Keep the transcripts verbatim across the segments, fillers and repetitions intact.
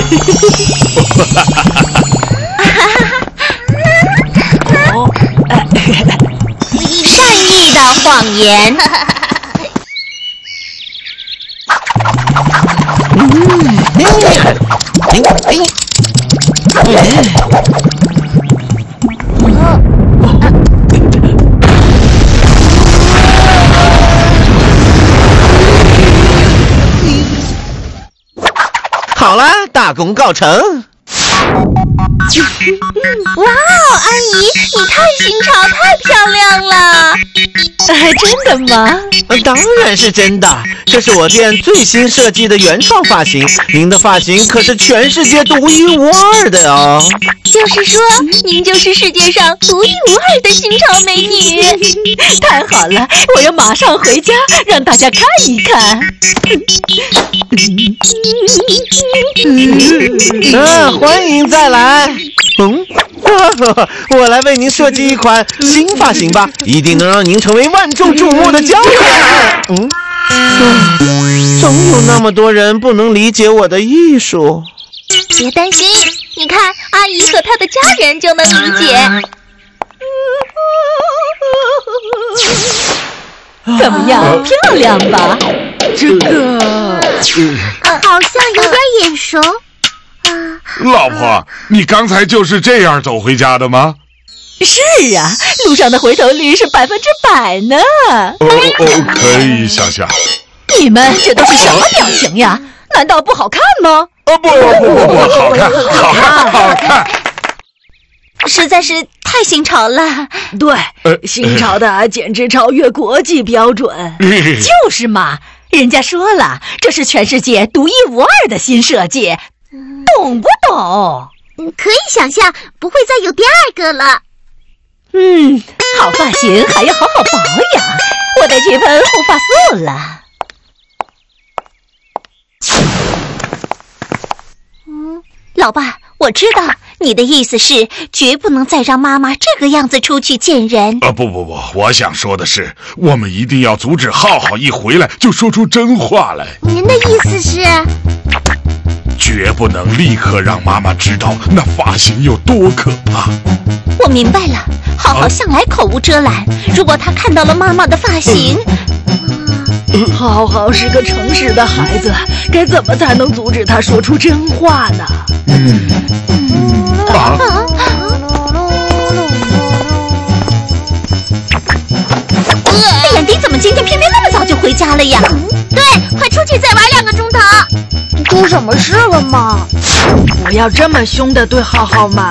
善意的谎言。 好了，大功告成。 哇哦，阿姨，你太新潮，太漂亮了！ 哎，真的吗？ 当然是真的，这是我店最新设计的原创发型，您的发型可是全世界独一无二的哦。 就是说，您就是世界上独一无二的新潮美女。 太好了，我要马上回家让大家看一看。 啊，欢迎再来。嗯，我来为您设计一款新发型吧，一定能让您成为万众瞩目的焦点。嗯，嗯，总有那么多人不能理解我的艺术。 别担心，你看，阿姨和她的家人就能理解。 怎么样，漂亮吧？这个， 好像有点眼熟。 老婆，你刚才就是这样走回家的吗？ 是啊，路上的回头率是百分之百呢。 哦哦，可以想想。 你们这都是什么表情呀？难道不好看吗？ 哦不不不不，好看，好看，好看。 实在是太新潮了。 对，新潮的简直超越国际标准。就是嘛，人家说了，这是全世界独一无二的新设计。懂不懂？ 可以想象，不会再有第二个了。 嗯，好发型还要好好保养，我得去喷护发素了。 嗯，老爸，我知道你的意思是，绝不能再让妈妈这个样子出去见人。 啊不不不，我想说的是，我们一定要阻止浩浩一回来就说出真话来。 您的意思是？ 绝不能立刻让妈妈知道那发型有多可怕。 我明白了，浩浩向来口无遮拦，如果他看到了妈妈的发型， 浩浩是个诚实的孩子，该怎么才能阻止他说出真话呢？ 嗯，啊， 哎呀，你怎么今天偏偏那么早就回家了呀？对，快出去再玩两个钟头。出什么事了吗？ 不要这么凶的对浩浩嘛。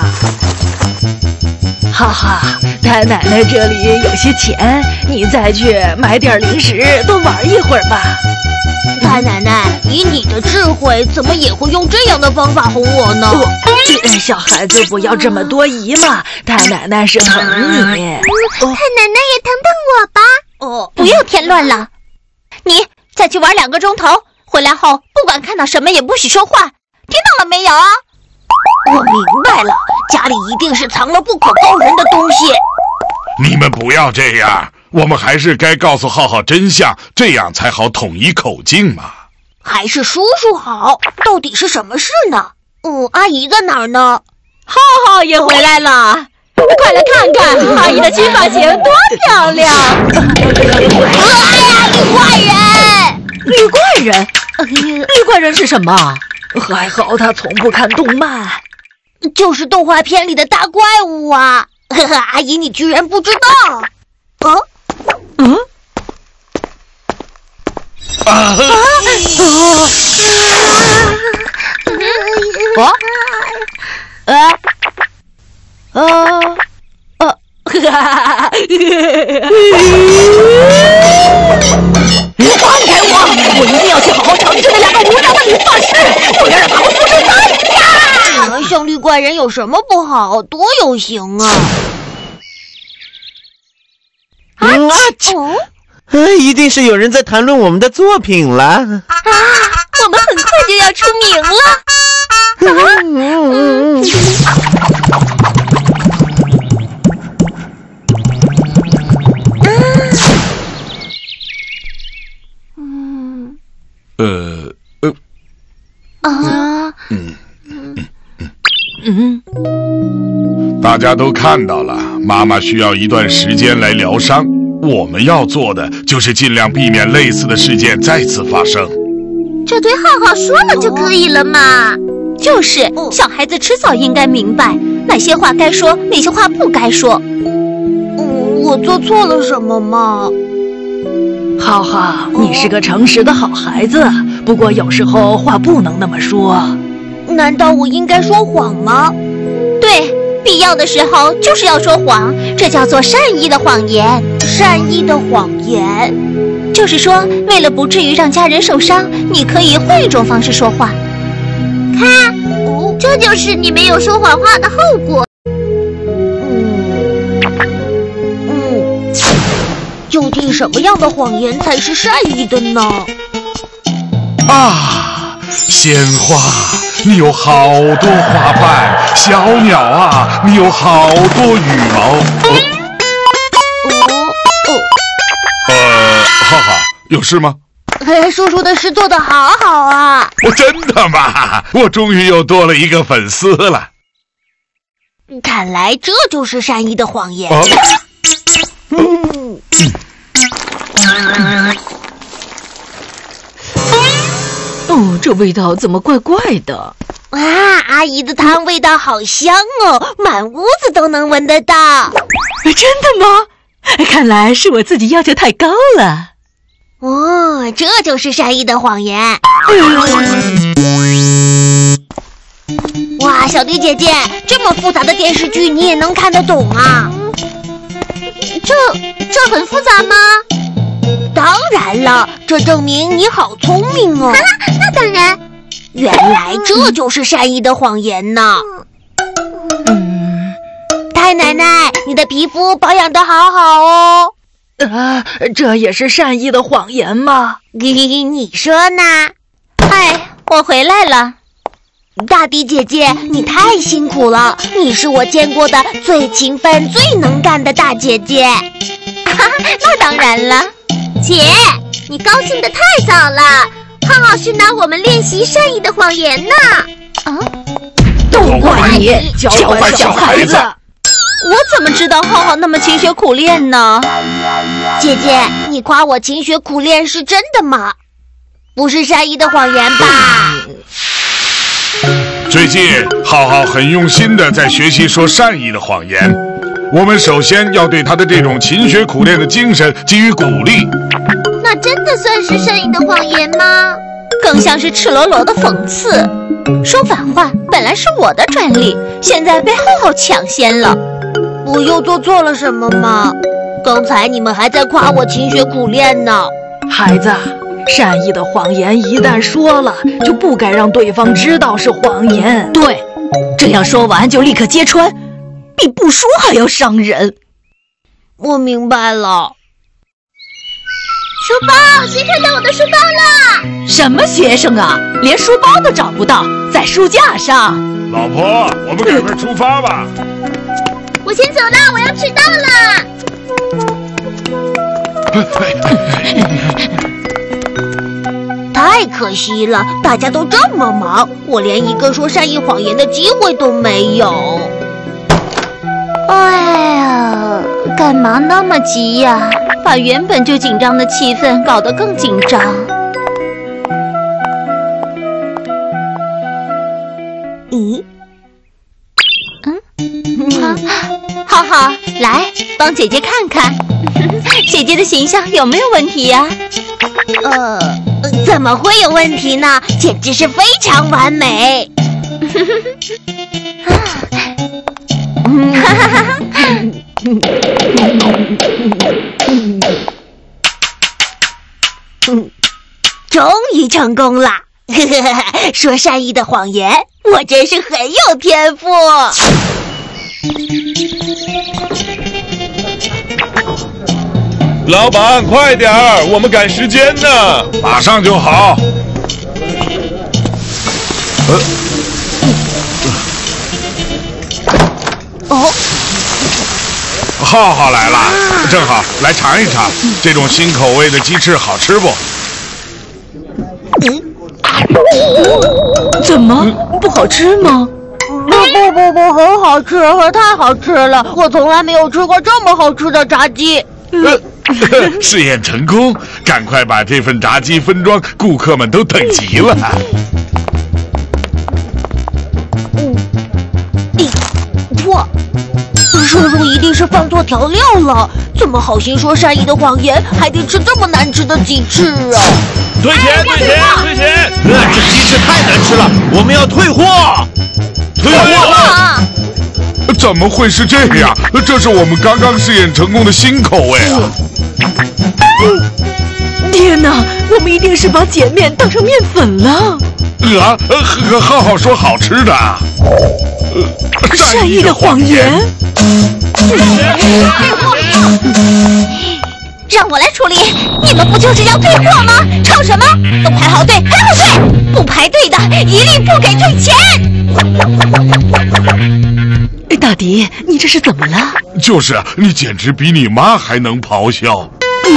浩浩，太奶奶这里有些钱，你再去买点零食，多玩一会儿吧。 太奶奶，以你的智慧，怎么也会用这样的方法哄我呢？ 哦，小孩子不要这么多疑嘛，太奶奶是疼你。 太奶奶也疼疼我吧。哦，不要添乱了。你再去玩两个钟头，回来后不管看到什么也不许说话，听到了没有？我明白了，家里一定是藏了不可告人的东西。 你们不要这样，我们还是该告诉浩浩真相，这样才好统一口径嘛。 还是叔叔好，到底是什么事呢？嗯，阿姨在哪儿呢？ 浩浩也回来了，快来看看阿姨的新发型多漂亮！ 哎呀，女怪人！ 女怪人？女怪人是什么？还好他从不看动漫。 就是动画片里的大怪物啊！呵呵，阿姨你居然不知道？哦， 嗯。 啊！ 啊！ 哦， 啊！啊！啊！哈哈！你放开我！我一定要去好好惩治那两个无聊的理发师，我要让他们付出代价！ 像绿怪人有什么不好？多有型啊！ 啊！ 哦， 呃，一定是有人在谈论我们的作品了。啊， 我们很快就要出名了。 嗯嗯嗯呃呃啊嗯大家都看到了，妈妈需要一段时间来疗伤。我们要做的就是尽量避免类似的事件再次发生。 这对浩浩说了就可以了嘛。就是，小孩子迟早应该明白哪些话该说，哪些话不该说。 嗯，我做错了什么吗？ 浩浩，你是个诚实的好孩子，不过有时候话不能那么说。 难道我应该说谎吗？ 对，必要的时候就是要说谎，这叫做善意的谎言。 善意的谎言， 就是说，为了不至于让家人受伤，你可以换一种方式说话。看，哦，这就是你没有说谎话的后果。 嗯嗯，究竟什么样的谎言才是善意的呢？ 啊，鲜花，你有好多花瓣；小鸟啊，你有好多羽毛。哦哦呃，浩浩，有事吗？ 嘿，叔叔的事做得好好啊！ 我真的吗？我终于又多了一个粉丝了。 看来这就是善意的谎言。 啊、 嗯。 哦，这味道怎么怪怪的？ 啊，阿姨的汤味道好香哦，满屋子都能闻得到。 真的吗？看来是我自己要求太高了。 哦，这就是善意的谎言。哇，小迪姐姐，这么复杂的电视剧你也能看得懂啊？ 这这很复杂吗？ 当然了，这证明你好聪明哦。 哈哈，那当然。 原来这就是善意的谎言呢。 嗯， 太奶奶，你的皮肤保养得好好哦。 啊，这也是善意的谎言吗？ 你说呢？ 哎，我回来了。 大迪姐姐，你太辛苦了，你是我见过的最勤奋、最能干的大姐姐。 哈哈，那当然了。姐，你高兴得太早了。浩浩是拿我们练习善意的谎言呢。 啊，都怪你教坏小孩子。 我怎么知道浩浩那么勤学苦练呢？ 姐姐，你夸我勤学苦练是真的吗？不是善意的谎言吧？ 最近，浩浩很用心地在学习说善意的谎言。我们首先要对他的这种勤学苦练的精神给予鼓励。 那真的算是善意的谎言吗？更像是赤裸裸的讽刺。说反话本来是我的专利，现在被浩浩抢先了。 我又做错了什么吗？刚才你们还在夸我勤学苦练呢。 孩子，善意的谎言一旦说了，就不该让对方知道是谎言。 对，这样说完就立刻揭穿，比不说还要伤人。 我明白了。 书包，先看到我的书包了。 什么学生啊，连书包都找不到，在书架上。 老婆，我们赶快出发吧。 我先走了，我要迟到了。太可惜了，大家都这么忙，我连一个说善意谎言的机会都没有。 哎呀，干嘛那么急呀？把原本就紧张的气氛搞得更紧张。 咦？ 嗯？啊，浩浩，来帮姐姐看看，姐姐的形象有没有问题呀？ 呃，怎么会有问题呢？简直是非常完美。 哈哈哈哈！ 终于成功了！说善意的谎言，我真是很有天赋。 老板，快点儿，我们赶时间呢。 马上就好。呃。 哦， 浩浩来了，正好来尝一尝这种新口味的鸡翅，好吃不？ 怎么不好吃吗？ 不不不，很好吃，太好吃了！我从来没有吃过这么好吃的炸鸡。 呃，试验成功，赶快把这份炸鸡分装，顾客们都等急了。 嗯，错，叔叔一定是放错调料了。这么好心说善意的谎言，还得吃这么难吃的鸡翅啊！ 退钱，退钱，退钱！这鸡翅太难吃了，我们要退货！退货！ 怎么会是这样？这是我们刚刚试验成功的新口味啊！ 天哪，我们一定是把碱面当成面粉了。 啊，和浩浩说好吃的。呃， 善意的谎言。 让我来处理！你们不就是要退货吗？吵什么？都排好队，排好队！不排队的，一律不给退钱！ 大迪，你这是怎么了？ 就是你简直比你妈还能咆哮。 都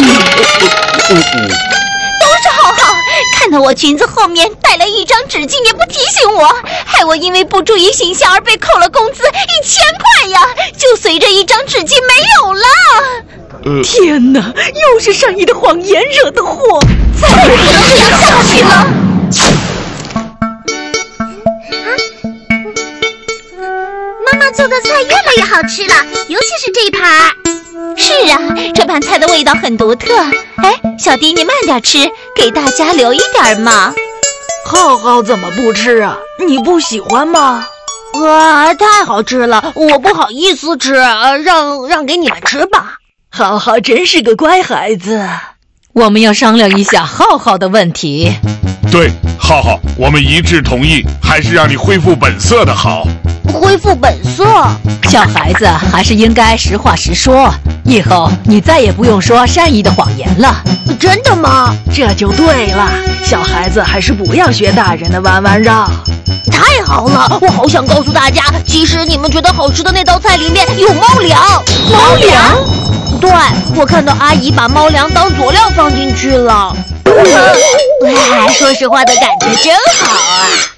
是浩浩，看到我裙子后面带了一张纸巾也不提醒我，害我因为不注意形象而被扣了工资一千块呀！就随着一张纸巾没有了。 呃、 天哪，又是善意的谎言惹的祸， 再也不能这样下去了。 妈妈做的菜越来越好吃了，尤其是这一盘。 是啊，这盘菜的味道很独特。哎，小迪，你慢点吃，给大家留一点嘛。 浩浩怎么不吃啊？你不喜欢吗？ 哇，太好吃了，我不好意思吃，让让给你们吃吧。 浩浩真是个乖孩子。我们要商量一下浩浩的问题。 对，浩浩，我们一致同意，还是让你恢复本色的好。 恢复本色， 小孩子还是应该实话实说。以后你再也不用说善意的谎言了。 真的吗？ 这就对了，小孩子还是不要学大人的弯弯绕。 太好了，我好想告诉大家，其实你们觉得好吃的那道菜里面有猫粮。 猫粮？ 对，我看到阿姨把猫粮当佐料放进去了。说实话的感觉真好啊。